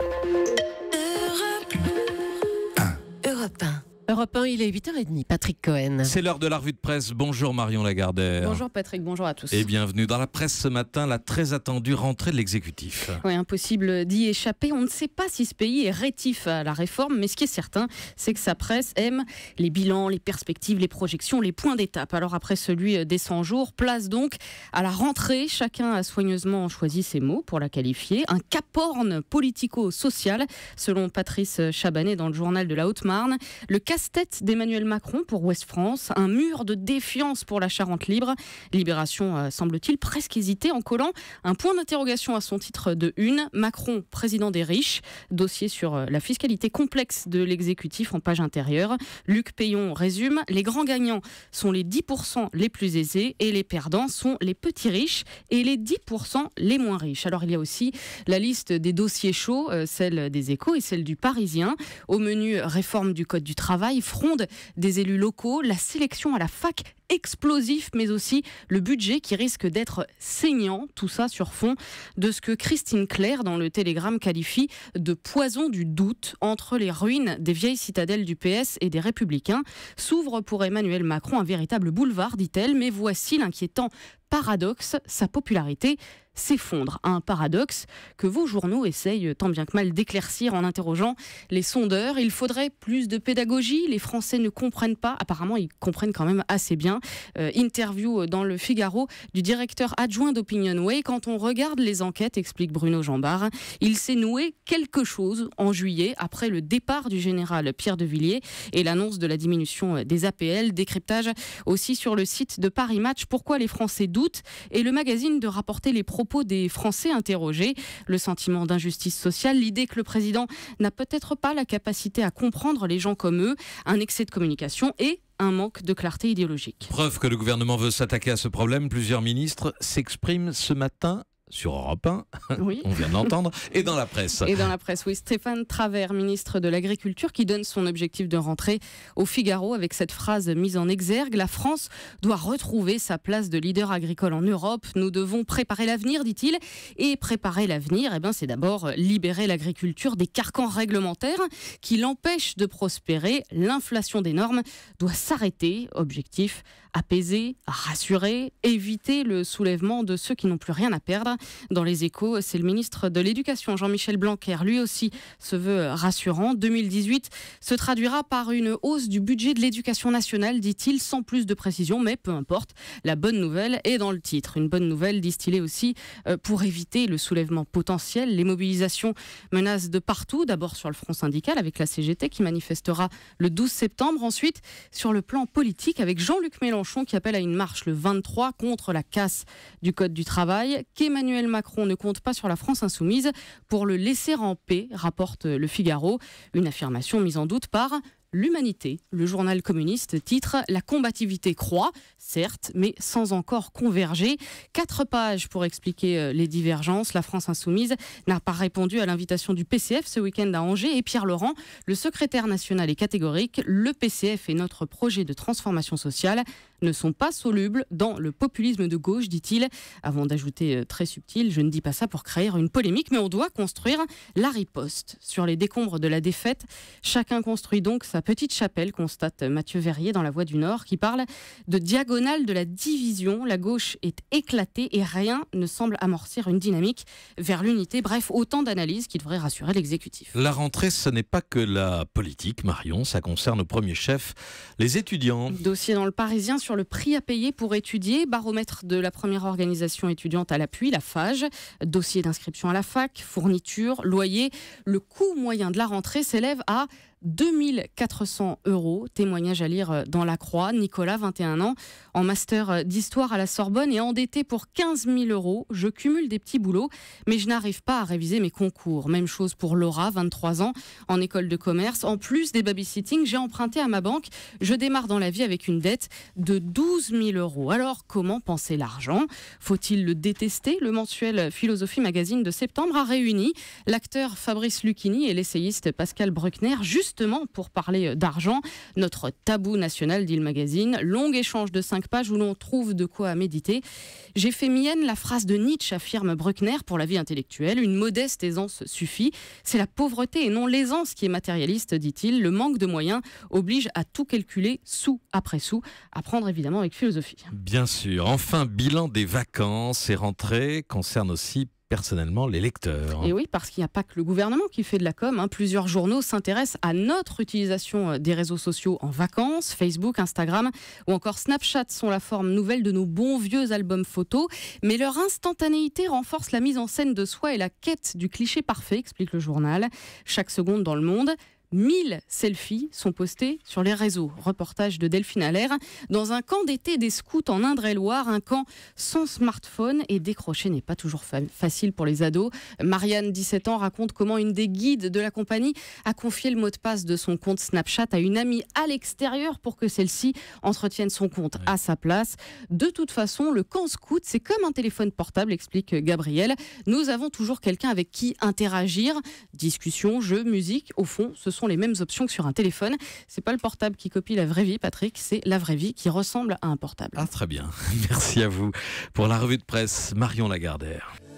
Europe 1. Europe 1, il est 8h30. Patrick Cohen. C'est l'heure de la revue de presse. Bonjour Marion Lagardère. Bonjour Patrick, bonjour à tous. Et bienvenue dans la presse ce matin, la très attendue rentrée de l'exécutif. Oui, impossible d'y échapper. On ne sait pas si ce pays est rétif à la réforme, mais ce qui est certain, c'est que sa presse aime les bilans, les perspectives, les projections, les points d'étape. Alors après celui des 100 jours, place donc à la rentrée. Chacun a soigneusement choisi ses mots pour la qualifier. Un caporne politico-social, selon Patrice Chabanet dans le journal de la Haute-Marne. Le casse-tête d'Emmanuel Macron pour Ouest France, un mur de défiance pour la Charente libre. Libération semble-t-il presque hésiter en collant un point d'interrogation à son titre de une. Macron, président des riches. Dossier sur la fiscalité complexe de l'exécutif en page intérieure. Luc Peillon résume, les grands gagnants sont les 10% les plus aisés et les perdants sont les petits riches et les 10% les moins riches. Alors il y a aussi la liste des dossiers chauds, celle des Échos et celle du Parisien. Au menu, réforme du Code du travail, fronde des élus locaux, la sélection à la fac explosif, mais aussi le budget qui risque d'être saignant, tout ça sur fond de ce que Christine Claire dans le Télégramme qualifie de poison du doute entre les ruines des vieilles citadelles du PS et des Républicains. S'ouvre pour Emmanuel Macron un véritable boulevard, dit-elle, mais voici l'inquiétant paradoxe, sa popularité s'effondre. Un paradoxe que vos journaux essayent tant bien que mal d'éclaircir en interrogeant les sondeurs. Il faudrait plus de pédagogie, les Français ne comprennent pas, apparemment ils comprennent quand même assez bien. Interview dans le Figaro du directeur adjoint d'Opinionway. Quand on regarde les enquêtes, explique Bruno Jambard, il s'est noué quelque chose en juillet après le départ du général Pierre de Villiers et l'annonce de la diminution des APL. Décryptage aussi sur le site de Paris Match. Pourquoi les Français doutent et le magazine de rapporter les propos des Français interrogés. Le sentiment d'injustice sociale, l'idée que le président n'a peut-être pas la capacité à comprendre les gens comme eux, un excès de communication et un manque de clarté idéologique. Preuve que le gouvernement veut s'attaquer à ce problème, plusieurs ministres s'expriment ce matin sur Europe 1, oui. On vient de l'entendre, et dans la presse. Et dans la presse, oui. Stéphane Travert, ministre de l'Agriculture, qui donne son objectif de rentrée au Figaro avec cette phrase mise en exergue. La France doit retrouver sa place de leader agricole en Europe. Nous devons préparer l'avenir, dit-il. Et préparer l'avenir, c'est d'abord libérer l'agriculture des carcans réglementaires qui l'empêchent de prospérer. L'inflation des normes doit s'arrêter. Objectif, apaiser, rassurer, éviter le soulèvement de ceux qui n'ont plus rien à perdre. Dans les Échos, c'est le ministre de l'Éducation, Jean-Michel Blanquer, lui aussi se veut rassurant. 2018 se traduira par une hausse du budget de l'éducation nationale, dit-il, sans plus de précision, mais peu importe. La bonne nouvelle est dans le titre. Une bonne nouvelle distillée aussi pour éviter le soulèvement potentiel. Les mobilisations menacent de partout, d'abord sur le front syndical avec la CGT qui manifestera le 12 septembre. Ensuite, sur le plan politique avec Jean-Luc Mélenchon qui appelle à une marche le 23 contre la casse du Code du travail, qu'Emmanuel Macron ne compte pas sur la France insoumise pour le laisser en paix, rapporte le Figaro. Une affirmation mise en doute par l'Humanité. Le journal communiste titre « La combativité croît, certes, mais sans encore converger ». 4 pages pour expliquer les divergences. La France insoumise n'a pas répondu à l'invitation du PCF ce week-end à Angers. Et Pierre Laurent, le secrétaire national, est catégorique. Le PCF et notre projet de transformation sociale ne sont pas solubles dans le populisme de gauche, dit-il. Avant d'ajouter très subtil, je ne dis pas ça pour créer une polémique, mais on doit construire la riposte. Sur les décombres de la défaite, chacun construit donc sa petite chapelle, constate Mathieu Verrier dans La Voix du Nord, qui parle de diagonale de la division. La gauche est éclatée et rien ne semble amorcer une dynamique vers l'unité. Bref, autant d'analyses qui devraient rassurer l'exécutif. La rentrée, ce n'est pas que la politique, Marion, ça concerne au premier chef les étudiants. Dossier dans le Parisien sur le prix à payer pour étudier, baromètre de la première organisation étudiante à l'appui, la FAGE, dossier d'inscription à la fac, fourniture, loyer. Le coût moyen de la rentrée s'élève à 2400 €. Témoignage à lire dans La Croix. Nicolas, 21 ans, en master d'histoire à la Sorbonne et endetté pour 15 000 €. Je cumule des petits boulots, mais je n'arrive pas à réviser mes concours. Même chose pour Laura, 23 ans, en école de commerce. En plus des babysitting, j'ai emprunté à ma banque. Je démarre dans la vie avec une dette de 12 000 €. Alors, comment penser l'argent ? Faut-il le détester ? Le mensuel Philosophie Magazine de septembre a réuni l'acteur Fabrice Lucchini et l'essayiste Pascal Bruckner juste justement pour parler d'argent. Notre tabou national, dit le magazine. Long échange de 5 pages où l'on trouve de quoi méditer. J'ai fait mienne la phrase de Nietzsche, affirme Bruckner, pour la vie intellectuelle. Une modeste aisance suffit. C'est la pauvreté et non l'aisance qui est matérialiste, dit-il. Le manque de moyens oblige à tout calculer sou après sou. À prendre évidemment avec philosophie. Bien sûr. Enfin, bilan des vacances et rentrées concerne aussi personnellement les lecteurs. Et oui, parce qu'il n'y a pas que le gouvernement qui fait de la com. Plusieurs journaux s'intéressent à notre utilisation des réseaux sociaux en vacances. Facebook, Instagram ou encore Snapchat sont la forme nouvelle de nos bons vieux albums photos. Mais leur instantanéité renforce la mise en scène de soi et la quête du cliché parfait, explique le journal. Chaque seconde dans le monde, 1000 selfies sont postés sur les réseaux. Reportage de Delphine Allaire dans un camp d'été des scouts en Indre-et-Loire, un camp sans smartphone, et décrocher n'est pas toujours facile pour les ados. Marianne, 17 ans, raconte comment une des guides de la compagnie a confié le mot de passe de son compte Snapchat à une amie à l'extérieur pour que celle-ci entretienne son compte à sa place. De toute façon, le camp scout, c'est comme un téléphone portable, explique Gabriel. Nous avons toujours quelqu'un avec qui interagir. Discussion, jeux, musique, au fond, ce sont les mêmes options que sur un téléphone. C'est pas le portable qui copie la vraie vie, Patrick, c'est la vraie vie qui ressemble à un portable. Ah, très bien. Merci à vous pour la revue de presse, Marion Lagardère.